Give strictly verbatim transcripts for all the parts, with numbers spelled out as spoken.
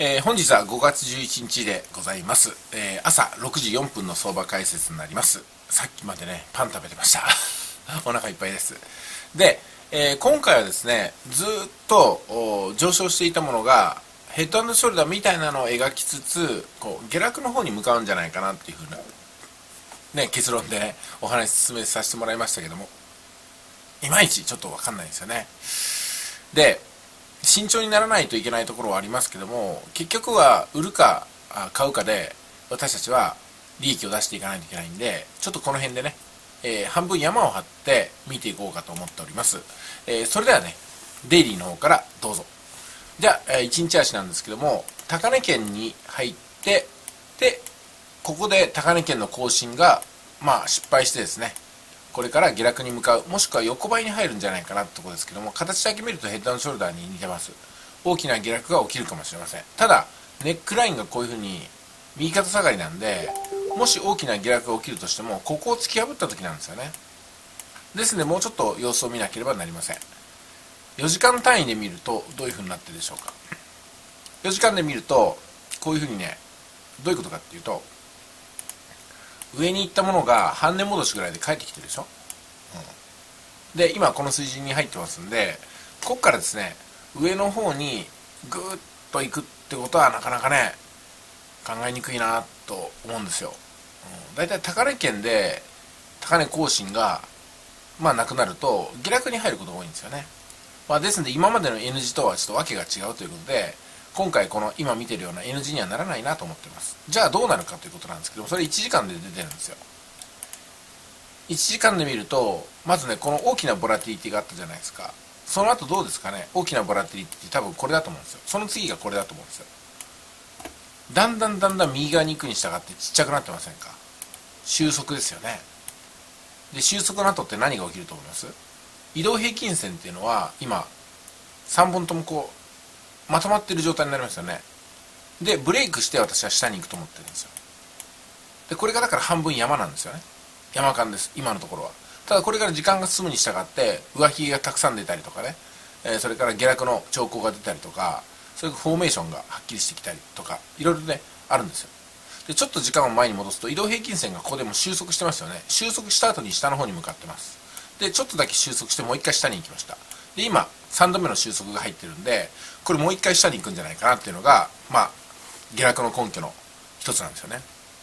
えー、本日はごがつじゅういちにちでございます、えー、朝ろくじよんぷんの相場解説になります。さっきまでねパン食べてましたお腹いっぱいです。で、えー、今回はですねずっと上昇していたものがヘッド&ショルダーみたいなのを描きつつこう下落の方に向かうんじゃないかなっていうふうな、ね、結論で、ね、お話進めさせてもらいましたけども、いまいちちょっと分かんないですよね。で慎重にならないといけないところはありますけども、結局は売るか買うかで私たちは利益を出していかないといけないんで、ちょっとこの辺でね、えー、半分山を張って見ていこうかと思っております。えー、それではねデイリーの方からどうぞ。じゃあいちにち足なんですけども、高値圏に入って、でここで高値圏の更新がまあ失敗してですね、これから下落に向かう、もしくは横ばいに入るんじゃないかなってところですけども、形だけ見るとヘッド&ショルダーに似てます。大きな下落が起きるかもしれません。ただネックラインがこういうふうに右肩下がりなんで、もし大きな下落が起きるとしてもここを突き破った時なんですよね。ですのでもうちょっと様子を見なければなりません。よじかん単位で見るとどういうふうになってるでしょうか。よじかんで見るとこういうふうにね、どういうことかっていうと、上に行ったものが半値戻しぐらいで帰ってきてるでしょ、うん、で今この水準に入ってますんで、ここからですね上の方にぐーっと行くってことはなかなかね考えにくいなと思うんですよ。うん、だいたい高値圏で高値更新がまあなくなると下落に入ることが多いんですよね。まあ、ですので今までの N 字とはちょっと訳が違うということで、今回この今見てるような N 字にはならないなと思っています。じゃあどうなるかということなんですけども、それいちじかんで出てるんですよ。いちじかんで見るとまずねこの大きなボラティリティがあったじゃないですか。その後どうですかね、大きなボラティリティ多分これだと思うんですよ。その次がこれだと思うんですよ。だんだんだんだん右側に行くに従ってちっちゃくなってませんか。収束ですよね。で収束の後って何が起きると思います？移動平均線っていうのは今さんぼんともこうまとまっている状態になりますよね。でブレイクして私は下に行くと思ってるんですよ。でこれがだから半分山なんですよね。山間です今のところは。ただこれから時間が進むに従って上髭がたくさん出たりとかね、えー、それから下落の兆候が出たりとか、それからフォーメーションがはっきりしてきたりとかいろいろねあるんですよ。でちょっと時間を前に戻すと移動平均線がここでも収束してますよね。収束した後に下の方に向かってます。でちょっとだけ収束してもう一回下に行きました。で今さんどめの収束が入ってるんで、これもう一回下に行くんじゃないかなっていうのがまあ下落の根拠の一つなんですよね。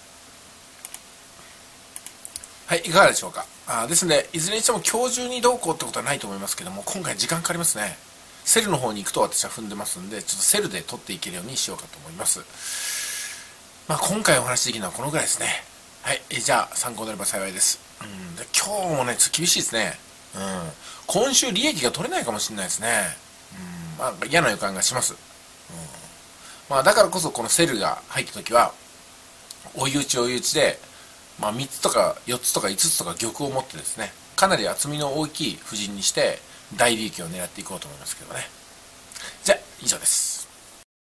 はい、いかがでしょうか。あですのでいずれにしても今日中にどうこうってことはないと思いますけども、今回時間かかりますね。セルの方に行くと私は踏んでますんで、ちょっとセルで取っていけるようにしようかと思います。まあ今回お話しできるのはこのぐらいですね。はい、じゃあ参考になれば幸いです。うん、で今日もねちょっと厳しいですね。うん、今週利益が取れないかもしれないですね。うん、まあ嫌な予感がします。うん、まあだからこそこのセルが入った時は追い打ち追い打ちで、まあ、みっつとかよっつとかいつつとか玉を持ってですね、かなり厚みの大きい布陣にして大利益を狙っていこうと思いますけどね。じゃあ以上です。